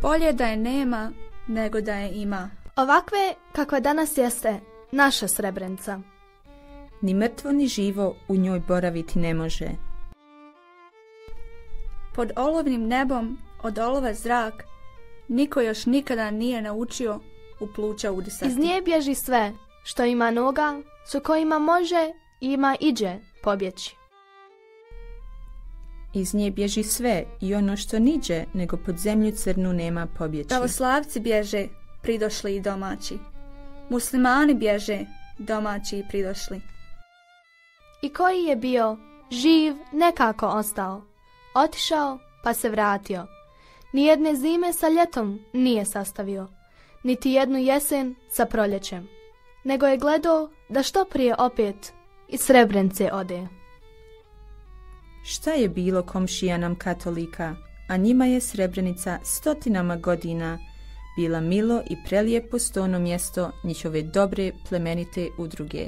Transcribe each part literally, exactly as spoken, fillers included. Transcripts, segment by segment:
Bolje da je nema, nego da je ima. Ovakve kakva danas jeste naša Srebrenica. Ni mrtvo ni živo u njoj boraviti ne može. Pod olovnim nebom od olova zrak niko još nikada nije naučio u pluća udisati. Iz nje bježi sve što ima noga, s kojima može i ima iđe pobjeći. Iz nje bježi sve i ono što niđe, nego pod zemlju crnu nema pobjeći. Pravoslavci bježe, pridošli i domaći. Muslimani bježe, domaći i pridošli. I koji je bio živ nekako ostao, otišao pa se vratio. Nijedne zime sa ljetom nije sastavio, niti jednu jesen sa proljećem, nego je gledao da što prije opet iz Srebrenice ode. Šta je bilo komšija nam katolika, a njima je Srebrenica stotinama godina bila milo i prelijepo stono mjesto njihove dobre plemenite udruge.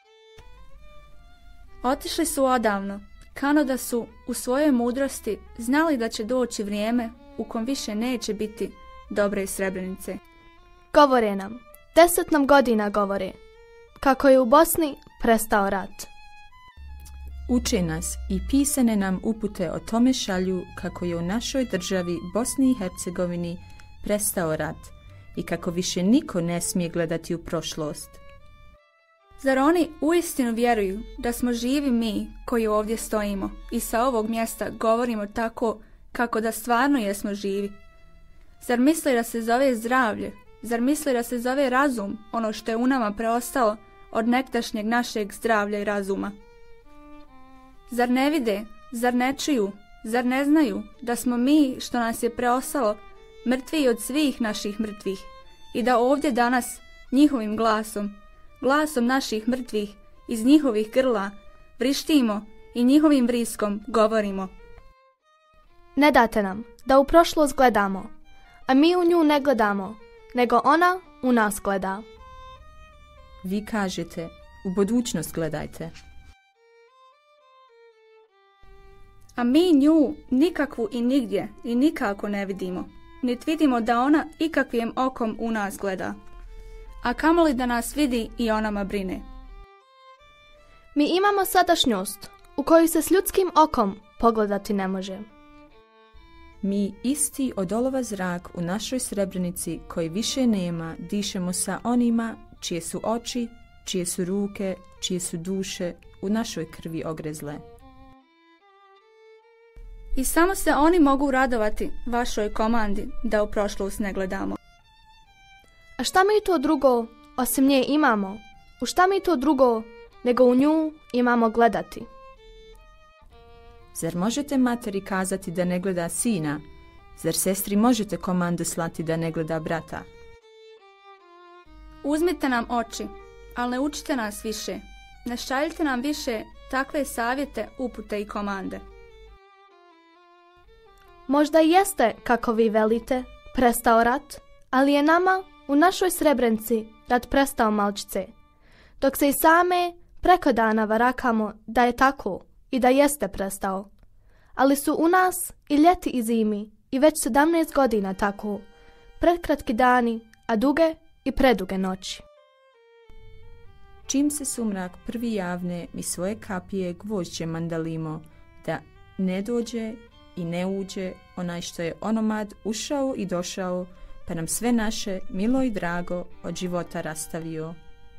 Otišli su odavno, kano da su u svojoj mudrosti znali da će doći vrijeme u kom više neće biti dobre Srebrenice. Govore nam, deset nam godina govore, kako je u Bosni prestao rat. Uče nas i pisane nam upute o tome šalju kako je u našoj državi Bosni i Hercegovini prestao rat i kako više niko ne smije gledati u prošlost. Zar oni uistinu vjeruju da smo živi mi koji ovdje stojimo i sa ovog mjesta govorimo tako kako da stvarno jesmo živi? Zar misle da se zove zdravlje? Zar misle da se zove razum, ono što je u nama preostalo od nekdašnjeg našeg zdravlja i razuma? Zar ne vide, zar ne čuju, zar ne znaju da smo mi, što nas je preostalo, mrtviji od svih naših mrtvih i da ovdje danas njihovim glasom, glasom naših mrtvih iz njihovih grla vrištimo i njihovim vriskom govorimo? Ne date nam da u prošlost gledamo, a mi u nju ne gledamo, nego ona u nas gleda. Vi kažete, u budućnost gledajte. A mi nju nikakvu i nigdje i nikako ne vidimo, niti vidimo da ona ikakvim okom u nas gleda. A kamoli da nas vidi i o nama brine. Mi imamo sadašnjost u koju se s ljudskim okom pogledati ne može. Mi isti od olova zrak u našoj Srebrenici koji više nema dišemo sa onima čije su oči, čije su ruke, čije su duše u našoj krvi ogrezle. I samo se oni mogu radovati vašoj komandi da u prošlost ne gledamo. A šta mi to drugo osim nje imamo? U šta mi to drugo nego u nju imamo gledati? Zar možete materi kazati da ne gleda sina? Zar sestri možete komandu slati da ne gleda brata? Uzmite nam oči, ali ne učite nas više. Ne šaljite nam više takve savjete, upute i komande. Možda i jeste, kako vi velite, prestao rat, ali je nama u našoj Srebrenici rat prestao malčice, dok se i same preko dana varakamo da je tako i da jeste prestao. Ali su u nas i ljeti i zimi i već sedamnaest godina tako, prekratki dani, a duge i preduge noći. Čim se sumrak prvi javne, mi svoje kapije gvožđe mandalimo, da ne dođe i ne uđe onaj što je onomad ušao i došao, pa nam sve naše, milo i drago, od života rastavio.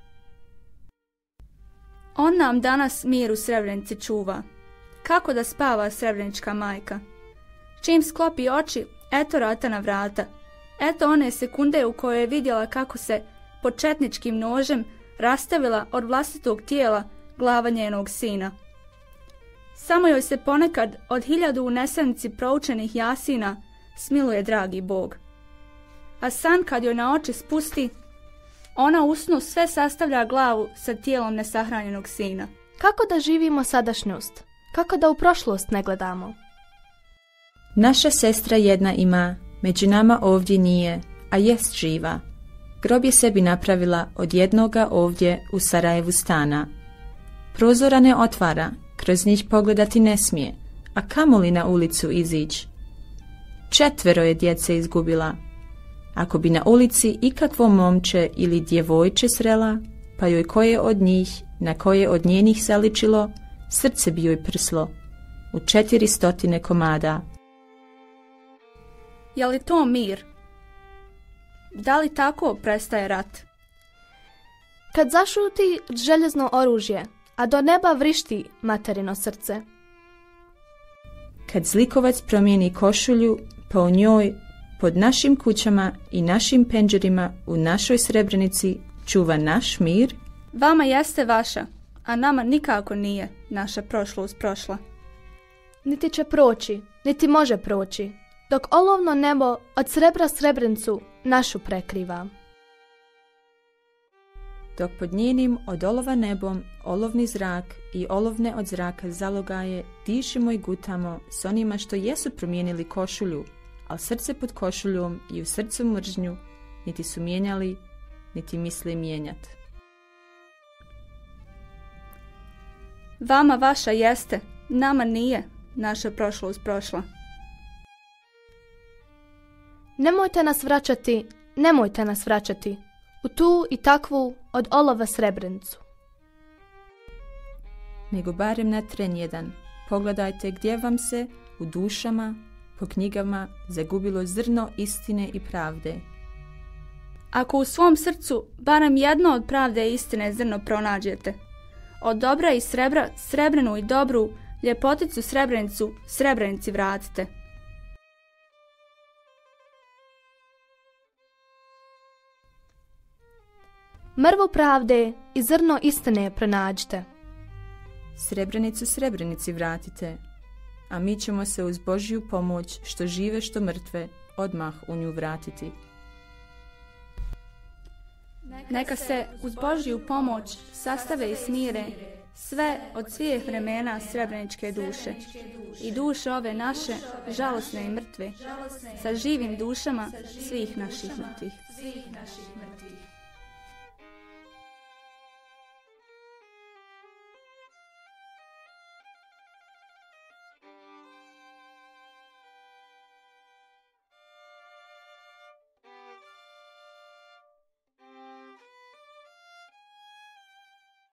On nam danas mir u Srebrenici čuva. Kako da spava srebrenička majka? Čim sklopi oči, eto rata na vrata. Eto one sekunde u kojoj je vidjela kako se pod četničkim nožem rastavila od vlastitog tijela glava njenog sina. Samo joj se ponekad od hiljadu u nesanici proučenih jasina smiluje dragi Bog. A san kad joj na oči spusti, ona u snu sve sastavlja glavu sa tijelom nesahranjenog sina. Kako da živimo sadašnjost? Kako da u prošlost ne gledamo? Naša sestra jedna ima, među nama ovdje nije, a jest živa. Grob je sebi napravila od jednoga ovdje u Sarajevu stana. Prozora ne otvara, kroz njih pogledati ne smije, a kamoli na ulicu izići. četvero je djece izgubila. Ako bi na ulici ikakvo momče ili djevojče srela, pa joj koje od njih, na koje od njenih zaličilo, srce bi joj prslo, u četiri stotine komada. Je li to mir? Da li tako prestaje rat? Kad zašuti željezno oružje, a do neba vrišti materino srce. Kad zlikovac promijeni košulju, pa u njoj, pod našim kućama i našim penđerima u našoj Srebrenici čuva naš mir. Vama jeste vaša, a nama nikako nije naša prošlost prošla. Niti će proći, niti može proći, dok olovno nebo od srebra Srebrenicu našu prekriva. Dok pod njenim od olova nebom olovni zrak i olovne od zraka zalogaje dišimo i gutamo s onima što jesu promijenili košulju, ali srce pod košuljom i u srcu mržnju niti su mijenjali, niti misle mijenjat. Vama vaša jeste, nama nije naša prošlost prošla. Nemojte nas vraćati, nemojte nas vraćati u tu i takvu od olova Srebrenicu. Nego barem na tren jedan, pogledajte gdje vam se u dušama, po knjigama zagubilo zrno istine i pravde. Ako u svom srcu barem jedno od pravde i istine zrno pronađete, od dobra i srebra srebrenu i dobru, ljepoticu Srebrenicu Srebrenici vratite. Mrvu pravde i zrno istine pronađite. Srebrenicu Srebrenici vratite, a mi ćemo se uz Božju pomoć, što žive što mrtve, odmah u nju vratiti. Neka se uz Božju pomoć sastave i smire sve od svih vremena srebreničke duše i duše ove naše žalosne i mrtve sa živim dušama svih naših mrtvih.